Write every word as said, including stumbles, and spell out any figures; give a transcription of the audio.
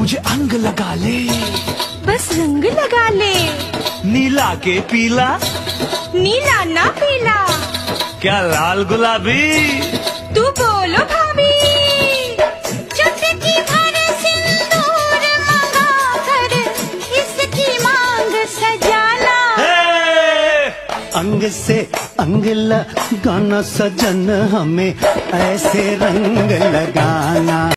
मुझे अंग लगा ले, बस रंग लगा ले, नीला के पीला, नीला ना पीला, क्या लाल गुलाबी, तू बोलो भाभी, चुटकी भर सिंदूर मंगा कर इसकी मांग सजाना। अंग से अंग लगाना सजन, हमें ऐसे रंग लगाना।